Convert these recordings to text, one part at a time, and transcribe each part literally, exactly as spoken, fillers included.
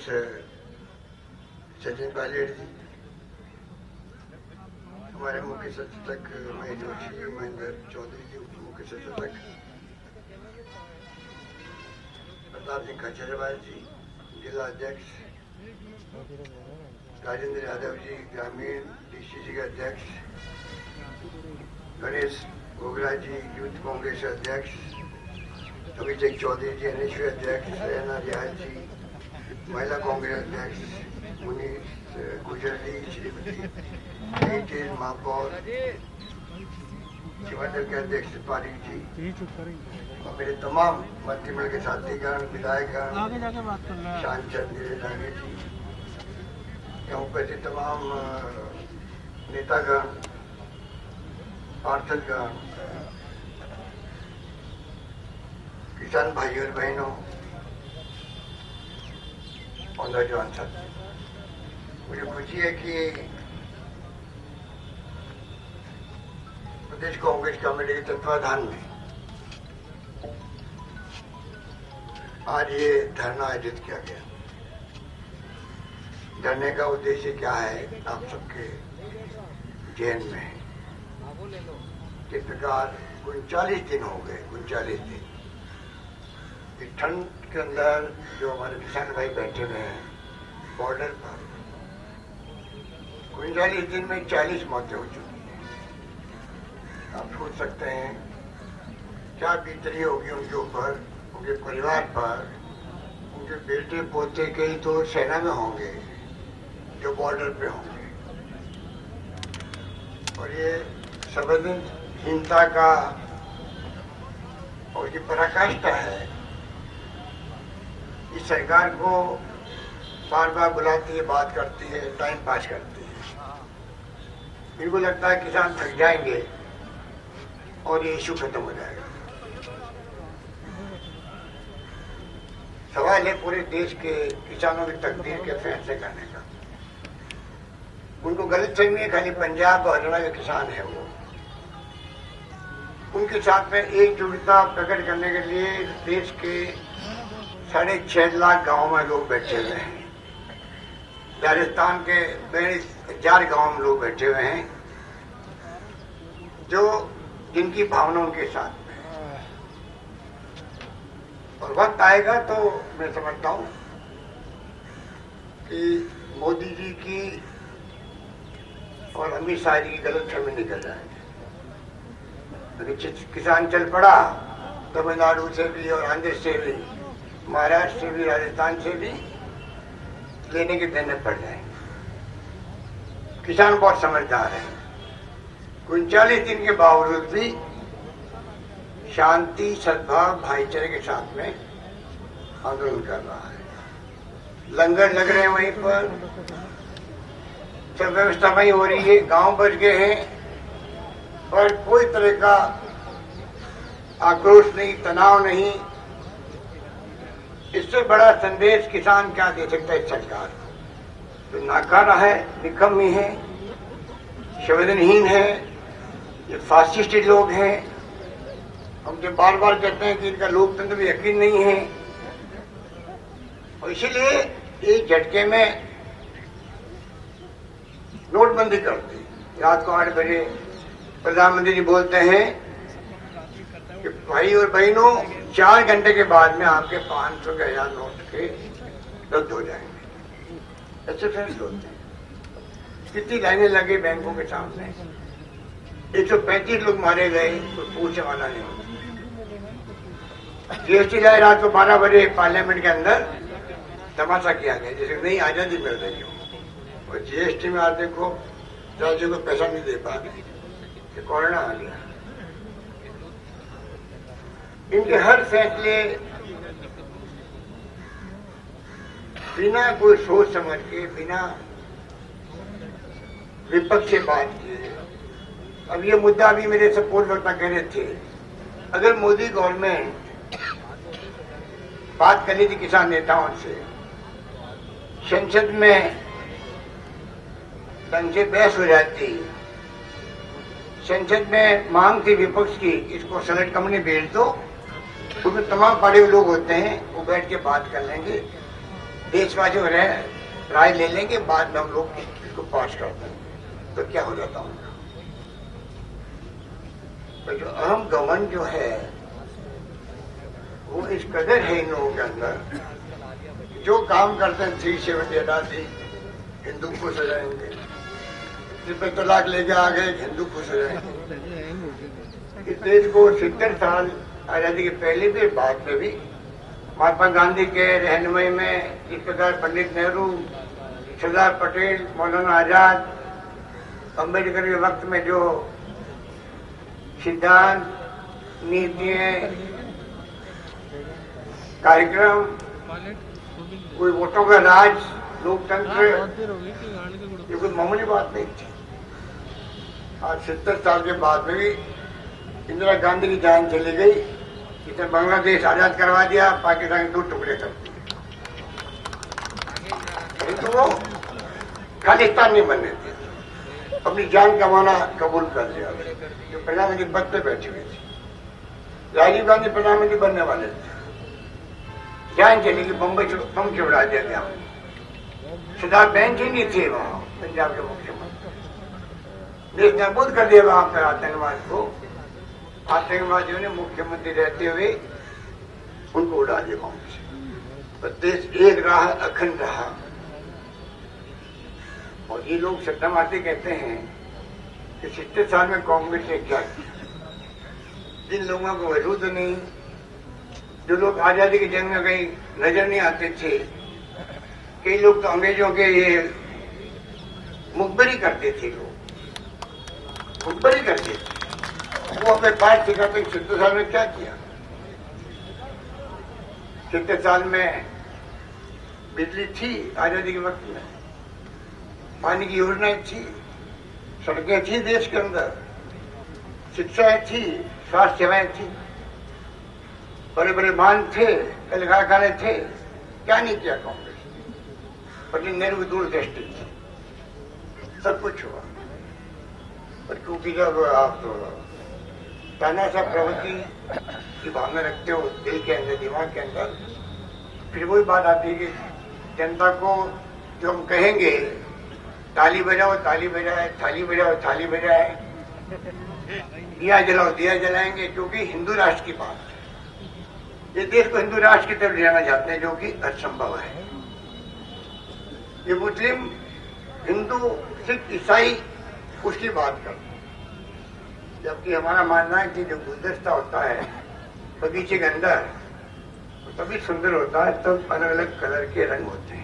सचिन पायलट जी, हमारे मुख्य सचेतक महेश जोशी, महेंद्र चौधरी जी, उप मुख्य सचेतक प्रताप सिंह खचरवाल जी, जिला अध्यक्ष राजेंद्र यादव जी, ग्रामीण डीसीसी के अध्यक्ष गणेश गोगरा जी, यूथ कांग्रेस अध्यक्ष अभिषेक चौधरी जी, एनएसयू अध्यक्ष रेना रियाज जी, महिला कांग्रेस अध्यक्ष मुनीष गुजर जी, श्रीमती महापौर शिवंदर के अध्यक्ष पारिक जी और मेरे तमाम मंत्रिमंडल के साथीगण, विधायकगण, सांसद लागे जी, यहाँ उपस्थित तमाम नेतागण, पार्षदगण, किसान भाई और बहनों और नौजवान साथी, मुझे खुशी है कि प्रदेश कांग्रेस कमेटी के तत्वाधान में आज ये धरना आयोजित किया गया। धरने का उद्देश्य क्या है आप सबके जहन में है। किस प्रकार उनचालीस दिन हो गए, उनचालीस दिन इस ठंड के अंदर जो हमारे किसान भाई बैठे हुए हैं बॉर्डर पर, उनचालीस दिन में चालीस मौतें हो चुकी हैं। आप सोच सकते हैं क्या बीतरी होगी उनके ऊपर, उनके परिवार पर। उनके बेटे पोते कई तो सेना में होंगे जो बॉर्डर पे होंगे, और ये संवेदनहीनता का और ये पराकाष्ठा है। इस सरकार को बार बार बुलाती है, बात करती है, टाइम पास करती है। इनको लगता है किसान थक जाएंगे और ये इशू खत्म हो जाएगा। सवाल है पूरे देश के किसानों की तकदीर के फैसले करने का। उनको गलतफहमी है खाली पंजाब और हरियाणा के किसान है वो। उनके साथ में एकजुटता प्रकट करने के लिए देश के साढ़े छह लाख गाँव में लोग बैठे हुए हैं। राजस्थान के बयालीस हजार गाँव में लोग बैठे हुए हैं जो जिनकी भावना उनके साथ में। और वक्त आएगा तो मैं समझता हूं कि मोदी जी की और अमित शाह जी की गलतफहमी निकल जाएगी। किसान चल पड़ा तमिलनाडु से भी और आंध्र से भी, महाराष्ट्र से भी, राजस्थान से भी लेने के देने पड़ जाएंगे। किसान बहुत समझदार है। उनचालीस दिन के बावजूद भी शांति, सद्भाव, भाईचारे के साथ में आंदोलन कर रहा है। लंगर लग रहे हैं वहीं पर, सब व्यवस्था वहीं हो रही है, गांव बच गए हैं और कोई तरह का आक्रोश नहीं, तनाव नहीं। इससे बड़ा संदेश किसान क्या दे सकता है सरकार? तो नाकारा है, निकम्मी है, संवेदनहीन है, ये फासिस्ट लोग हैं। हम जो बार बार कहते हैं कि इनका लोकतंत्र में यकीन नहीं है, और इसीलिए एक झटके में नोटबंदी कर दी। रात को आठ बजे प्रधानमंत्री जी बोलते हैं कि भाई और बहनों चार घंटे के बाद में आपके पांच सौ के हजार नोट के रद्द हो जाएंगे। ऐसे फैसले होते हैं। कितनी लाइनें लगी बैंकों के सामने, एक सौ पैंतीस लोग मारे गए, कोई पूछने वाला नहीं। जीएसटी लाए रात को बारह बजे पार्लियामेंट के अंदर तमाशा किया गया जैसे नई आजादी मिल रही हो। और जीएसटी में आज देखो राज्यों को पैसा नहीं दे पा रहे, कोरोना आ गया। इनके हर फैसले बिना कोई सोच समझ के, बिना विपक्ष से बात किए। अब ये मुद्दा भी मेरे सपोर्ट वक्ता कह रहे थे, अगर मोदी गवर्नमेंट बात करनी थी किसान नेताओं से, संसद में ढंग से बहस हो जाती, संसद में मांग थी विपक्ष की इसको सेनेट कमेटी भेज दो, उसमें तमाम पार्टी के लोग होते हैं, वो बैठ के बात कर लेंगे, देशवासी हो रहे राय ले लेंगे, बाद में हम लोग इसको पास कर देंगे, तो क्या हो जाता उनका। तो जो अहम घमंड जो है वो इस कदर है इन लोगों के अंदर, जो काम करते हैं थ्री सेवेंटी हटा दी, हिंदू खुश हो जाएंगे, जिस पे तलाक लेके आ गए हिंदू खुश हो जाएंगे। इस देश को सत्तर साल आजादी के पहले भी बाद में भी महात्मा गांधी के रहनुमाई में इस प्रकार पंडित नेहरू, सरदार पटेल, मौलाना आजाद, अम्बेडकर के वक्त में जो सिद्धांत, नीतियां, कार्यक्रम, कोई वोटों का राज, लोकतंत्र, ये कोई मामूली बात नहीं थी। आज सत्तर साल के बाद में भी इंदिरा गांधी की जान चली गई, इसने बांग्लादेश आजाद करवा दिया, पाकिस्तान के दो टुकड़े कर दिए, तो वो खालिस्तान नहीं बनने थे, अपनी जान कमाना कबूल कर लिया। जो प्रधानमंत्री पद पे बैठे हुए थे, राजीव गांधी प्रधानमंत्री बनने वाले थे, जान चली गई, बम्बई बम चुड़ा दिया गया। सरदार बेंच ही नहीं थे वहां, पंजाब के मुख्यमंत्री, देश नाबूद कर दिया वहां पर आतंकवाद को। आतंकवादियों ने मुख्यमंत्री रहते हुए उनको उड़ा दिया वहां से। पर देश एक रहा, अखंड रहा। और ये लोग सत्ता मारते कहते हैं कि सत्तर साल में कांग्रेस ने क्या किया। जिन लोगों को वजूद नहीं, जो लोग आजादी की जंग में कहीं नजर नहीं आते थे, कई लोग तो अंग्रेजों के ये मुखबरी करते थे, लोग मुखबरी करते थे, वो अपने पाठ सिखाते सत्तर साल में क्या किया। सत्तर साल में बिजली थी आजादी के वक्त में, पानी की योजनाएं थी, सड़कें थी देश के अंदर, शिक्षाएं थी, स्वास्थ्य सेवाएं थी, बड़े बड़े बांध थे, कल कारखाने थे, क्या नहीं किया कांग्रेस। पंडित नेहरू की दूरदृष्टि थी, सब कुछ हुआ। पर क्योंकि जब आप तानाशाह प्रवृत्ति की भावना रखते हो दिल के अंदर, दिमाग के अंदर, फिर वही बात आती है कि जनता को जो हम कहेंगे ताली बजाओ ताली बजाए, थाली बजाओ थाली बजाए, दिया जलाओ दिया जलाएंगे, क्योंकि हिंदू राष्ट्र की बात है। ये देश को हिंदू राष्ट्र की तरफ ले जाना चाहते हैं, जो कि असंभव है। ये मुस्लिम, हिंदू, सिख, ईसाई उसकी बात करते हैं, जबकि हमारा मानना है कि जो गुलदस्ता होता है बगीचे के अंदर, तो तभी सुंदर होता है, तब अलग अलग कलर के रंग होते हैं।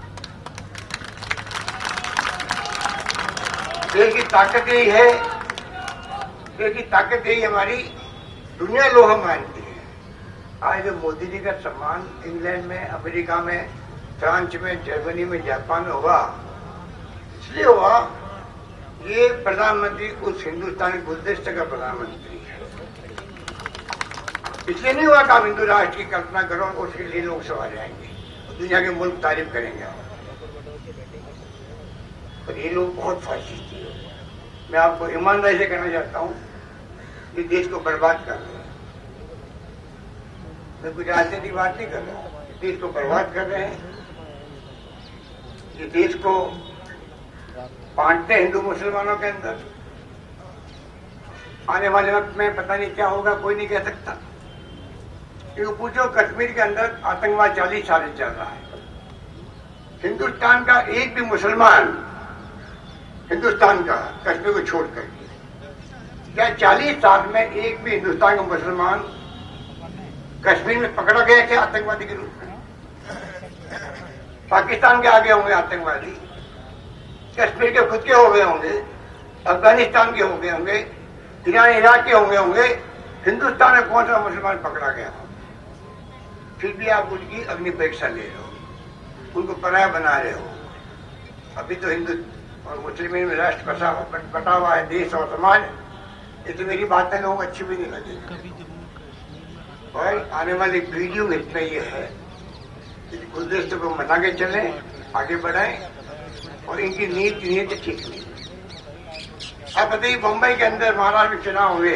देश की ताकत यही है, देश की ताकत यही हमारी दुनिया लोहा मानती है। आज जो मोदी जी का सम्मान इंग्लैंड में, अमेरिका में, फ्रांस में, जर्मनी में, जापान में हुआ, इसलिए हुआ ये प्रधानमंत्री उस हिंदुस्तानी गुलदस्ते का प्रधानमंत्री है। इसलिए नहीं हुआ कि आप हिंदू राष्ट्र की कल्पना करो, उसके लिए लोग सवाल जाएंगे, दुनिया के मुल्क तारीफ करेंगे। पर ये लोग बहुत फासिस्ट है। मैं आपको ईमानदारी से कहना चाहता हूं कि देश को बर्बाद कर रहे हैं। मैं कुछ राजनीतिक बात नहीं कर रहा, देश को बर्बाद कर रहे हैं। ये देश को बांटते हिंदू मुसलमानों के अंदर। आने वाले वक्त में पता नहीं क्या होगा, कोई नहीं कह सकता। क्योंकि पूछो, कश्मीर के अंदर आतंकवाद चालीस साल से चल रहा है। हिंदुस्तान का एक भी मुसलमान, हिंदुस्तान का, कश्मीर को छोड़कर, क्या चालीस साल में एक भी हिंदुस्तान का मुसलमान कश्मीर में पकड़ा गया क्या आतंकवादी के रूप में? पाकिस्तान के आगे होंगे आतंकवादी, कश्मीर के खुद के हो गए होंगे, अफगानिस्तान के हो गए होंगे, ईरान इराक के होंगे होंगे, हिंदुस्तान में कौन सा मुसलमान पकड़ा गया? फिर भी आप उनकी अग्नि परीक्षा ले रहे हो, उनको पराया बना रहे हो। अभी तो हिंदू और मुस्लिम में राष्ट्र बसा बटा हुआ है, देश और समाज। ये तो मेरी बातें लोगों को अच्छी भी नहीं लगेगी। और आने वाली वीडियो में इतना ये है कि गुलदस्ते को मना के चले, आगे बढ़ाएं, और इनकी नीति नीति ठीक नहीं। अब बताइए, मुंबई के अंदर महाराष्ट्र में चुनाव हुए,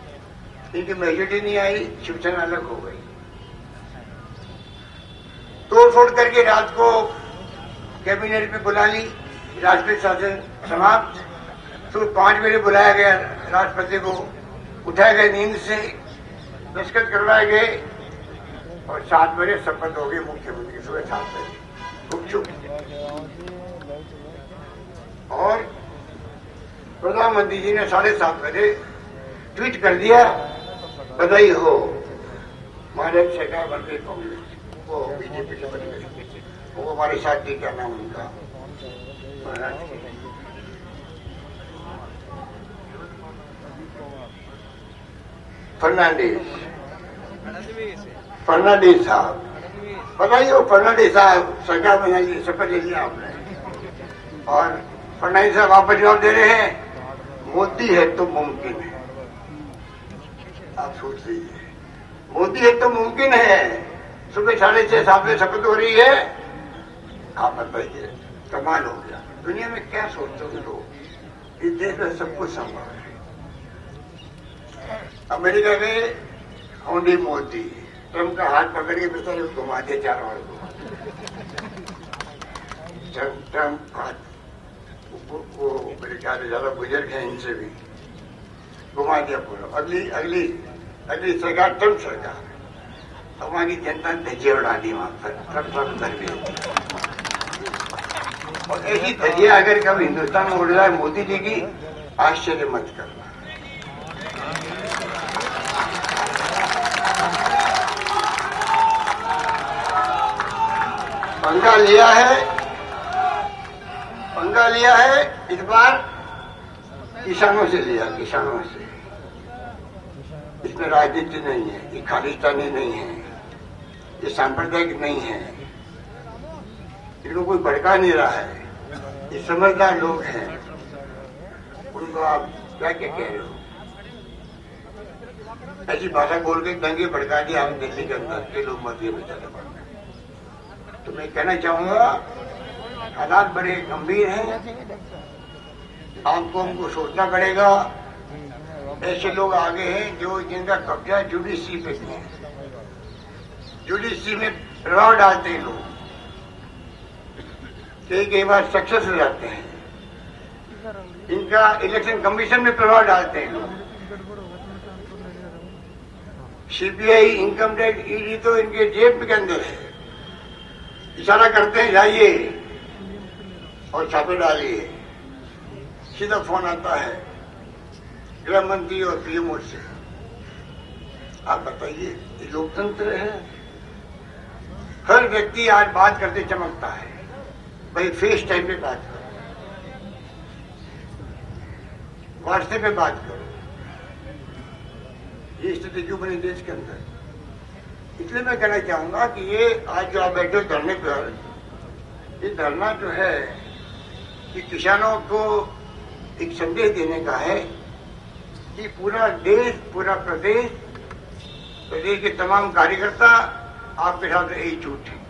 इनकी मेजोरिटी नहीं आई, शिवसेना अलग हो गई। तोड़ फोड़ करके रात को कैबिनेट में बुला ली, राष्ट्रीय शासन समाप्त। सुबह पांच बजे बुलाया गया राष्ट्रपति को, उठाए गए नींद से, दस्तखत करवाए गए और सात बजे शपथ हो गई मुख्यमंत्री सुबह सात बजे गुपचुप। और प्रधानमंत्री जी ने साढ़े सात बजे ट्वीट कर दिया, बधाई हो महाराज सरकार बन गई कांग्रेस, वो बीजेपी से बन गई, वो हमारे साथ थी, क्या नाम उनका, महाराज फर्नांडिस फर्नांडिस साहब, बधाई हो फर्नांडिस साहब, सरकार बनाई, शपथ ले लिया आपने। और फर्नांडिस साहब वापस जवाब दे रहे हैं, मोदी है तो मुमकिन है। आप सोच लीजिए, मोदी है तो मुमकिन है। सुबह साढ़े छह सात बजे शपथ हो रही है, आप बताइए, कमाल हो गया। दुनिया में क्या सोचते हो लोग, इस देश में सब कुछ संभव है। अमेरिका में होंडी मोदी ट्रम्प का हाथ पकड़ के बेचारे घुमा दिया चारों ओर को। ट्रम्प हाथ वो मेरे ख्याल से ज्यादा बुजुर्ग है इनसे भी, घुमा दिया पूरा। अगली अगली अगली सरकार ट्रम्प सरकार, हमारी जनता ने धज्जियां उड़ा दी वहां पर, ट्रम्प ट्रम्प कर भी। और ऐसी धज्जियां अगर कभी हिंदुस्तान में उड़ जाए मोदी जी की, आश्चर्य मत करना। पंगा लिया है, पंगा लिया है इस बार किसानों से लिया, किसानों से। इसमें राजनीति नहीं है, ये खालिस्तानी नहीं है, ये सांप्रदायिक नहीं है, इनको कोई भड़का नहीं रहा है, ये समझदार लोग हैं। उनको आप क्या क्या कह रहे हो, ऐसी भाषा बोल के दंगे भड़का दिया हम दिल्ली के अंदर के लोग मध्य में चले पड़े। तो मैं कहना चाहूंगा, हालात बड़े गंभीर हैं, आपको हमको सोचना पड़ेगा। ऐसे लोग आगे हैं जो जिनका कब्जा जुडिशरी पे है, जुडिशरी में प्रभाव डालते हैं लोग, कई कई बार सक्सेस हो जाते हैं, इनका इलेक्शन कमीशन में प्रभाव डालते हैं लोग। सीबीआई, इनकम टैक्स, ईडी तो इनके जेब के अंदर है, इशारा करते हैं जाइए और छापे डालिए, सीधा फोन आता है गृह मंत्री और पीएमओ से। आप बताइए, ये लोकतंत्र है? हर व्यक्ति आज बात करते चमकता है, भाई फेस टाइम पे बात करो, व्हाट्सएप पे बात करो। ये स्थिति क्यों बनी देश के अंदर? इसलिए मैं कहना चाहूंगा कि ये आज जो आप बैठे हो धरने पर, ये धरना जो है कि किसानों को एक संदेश देने का है कि पूरा देश, पूरा प्रदेश, प्रदेश के तमाम कार्यकर्ता आपके साथ एकजुट हैं,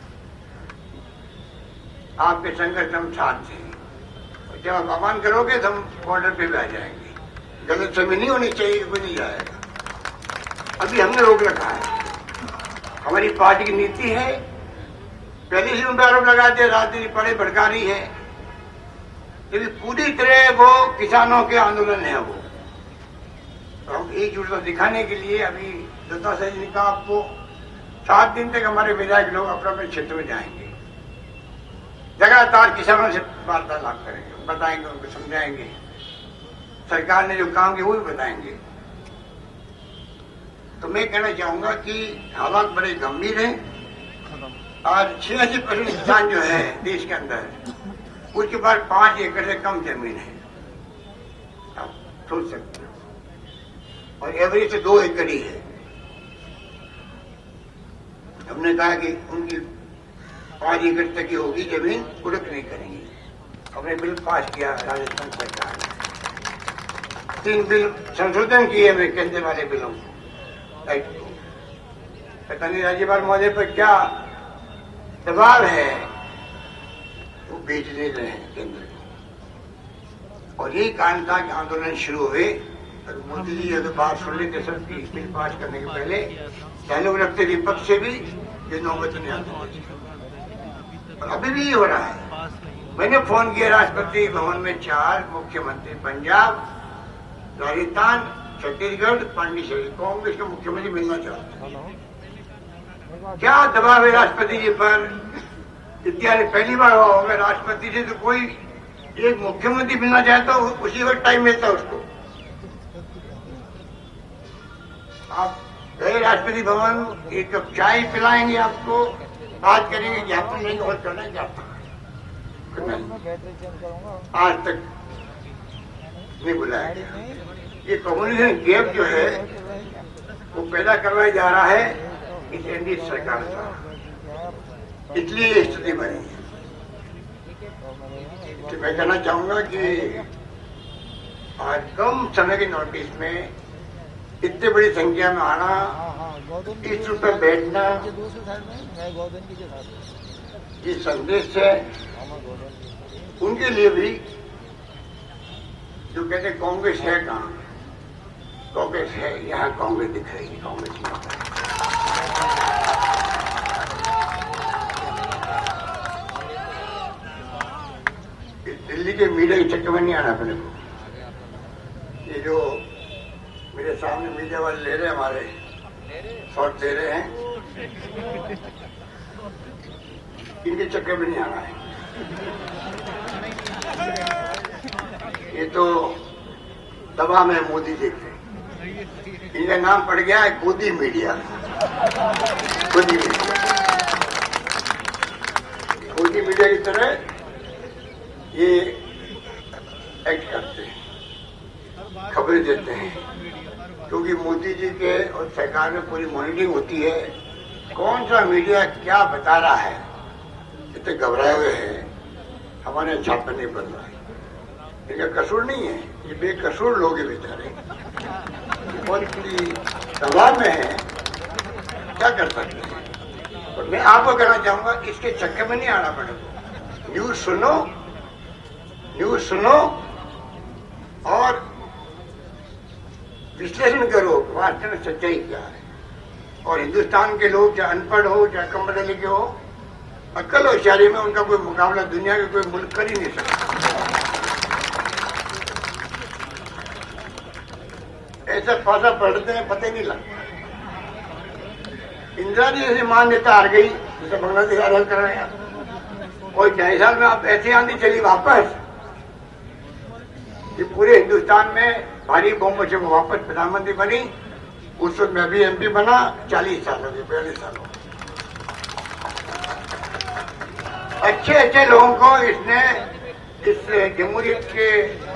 आपके संघर्ष हम साथ हैं। और जब आप आह्वान करोगे तो हम बॉर्डर पे भी आ जाएंगे। गलत समय नहीं होनी चाहिए, कोई नहीं जाएगा। अभी हमने रोक रखा है, हमारी पार्टी की नीति है, पहले से उन पर आरोप लगा दिया राजनीति पड़े भड़का रही है, लेकिन पूरी तरह वो किसानों के आंदोलन है। वो तो हम एकजुटता दिखाने के लिए अभी दत्ता सही ने कहा आपको सात दिन तक हमारे विधायक लोग अपने अपने क्षेत्र में जाएंगे, लगातार किसानों से वार्तालाप करेंगे, बताएंगे, उनको समझाएंगे, सरकार ने जो काम किया वो भी बताएंगे। तो मैं कहना चाहूंगा कि हालात बड़े गंभीर हैं। आज छियासी परसेंट किसान जो है देश के अंदर, उसके पास पांच एकड़ से कम जमीन है, आप सोच सकते हो, और एवरेज से दो एकड़ ही है। हमने कहा कि उनकी पांच एकड़ तक की होगी जमीन, कुड़क नहीं करेंगे। हमने बिल पास किया राजस्थान सरकार ने, तीन बिल संशोधन किए हुए केंद्र वाले बिलों को, पता नहीं राज्यपाल महोदय पर क्या दबाव है, वो बेच नहीं रहे हैं केंद्र को। और यही कारण था कि आंदोलन शुरू हुए। और मोदी जी अगर बात सुन लेते सब की बिल पास करने के पहले, चाहे लोग रखते विपक्ष से भी, ये नौबत नहीं आती। और अभी भी हो रहा है। मैंने फोन किया राष्ट्रपति भवन में चार मुख्यमंत्री, पंजाब, राजस्थान, छत्तीसगढ़, पांडिचेरी, कांग्रेस के मुख्यमंत्री मिलना चाहते हैं। क्या दबाव है राष्ट्रपति जी पर? इतिहास पहली बार हुआ होगा राष्ट्रपति से तो कोई एक मुख्यमंत्री मिलना चाहता हो उसी वक्त टाइम मिलता उसको। आप गए राष्ट्रपति भवन, एक कप चाय पिलाएंगे आपको, बात करेंगे ज्ञापन नहीं और करना है ज्ञापन। आज तक नहीं बुलाया गया। ये कम्युनिकेशन गैप जो है वो पैदा करवाया जा रहा है इस एनडीए सरकार का, इसलिए ये स्थिति बनी है। तो मैं कहना चाहूंगा कि आज कम समय के नोटिस में इतनी बड़ी संख्या में आना, इस पर बैठना, ये संदेश है उनके लिए भी जो कहते कांग्रेस है कहाँ, कांग्रेस है यहाँ, कांग्रेस दिख रही है, कांग्रेस नहीं। दिल्ली के मीडिया के चक्कर में नहीं आना अपने को। ये जो मेरे सामने मीडिया वाले ले रहे हैं, हमारे शॉट दे रहे हैं, इनके चक्कर में नहीं आना है। ये तो दबा में मोदी देखते हैं, इनका नाम पड़ गया है गोदी मीडिया। गोदी मीडिया गोदी मीडिया की तरह ये एक्ट करते हैं, खबरें देते हैं, क्योंकि मोदी जी के और सरकार में पूरी मॉनिटरिंग होती है। कौन सा मीडिया क्या बता रहा है, इतने घबराए हुए हैं, हमारे छापा नहीं बन रहा है। इनका कसूर नहीं है, ये बेकसूर लोग हैं बेचारे, बहुत दबाव में है, क्या कर सकते हैं। और मैं आपको कहना चाहूंगा इसके चक्कर में नहीं आना पड़ेगा। न्यूज सुनो, न्यूज सुनो और विश्लेषण करो वास्तव में सच्चाई क्या है। और हिंदुस्तान के लोग चाहे अनपढ़ हो चाहे कम पढ़े लिखे हो, अक्ल और होशियारी में उनका कोई मुकाबला दुनिया के कोई मुल्क कर ही नहीं सकता। ऐसा फासा पढ़ते हैं पता ही नहीं लगता। इंदिरा जी जैसी मान नेता हार गई, जैसे बांग्लादेश हल कर रहे हैं, और ढाई साल में आप ऐसी आंधी चली वापस कि पूरे हिंदुस्तान में भारी बहुमत से वो वापस प्रधानमंत्री बनी। उस वक्त मैं भी एमपी बना, चालीस साल हो गए, बयालीस साल हो गए। अच्छे अच्छे लोगों को इसने इस जमहूरियत के